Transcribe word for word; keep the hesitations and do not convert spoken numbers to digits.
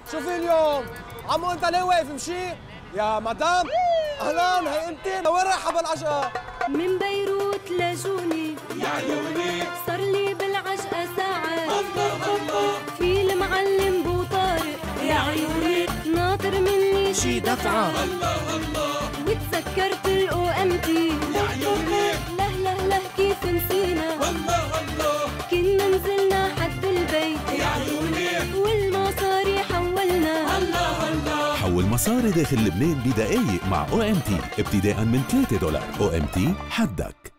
شوفي اليوم عمو انت ليه واقف مشي؟ يا مدام اهلا هي انت وين رايحه بالعجقه؟ من بيروت لجوني يا عيوني صار لي بالعجقه ساعات الله الله في المعلم بو طارق يا عيوني ناطر مني شي دفعه الله الله وتذكرت الاو ام تي يا عيوني له له له كيف نسينا الله الله كنا نزلنا حد البيت يا عيوني والمصاري حولنا الله الله حول مصاري داخل لبنان بدقايق مع او ام تي ابتداء من ثلاثة دولار. او ام تي حدك.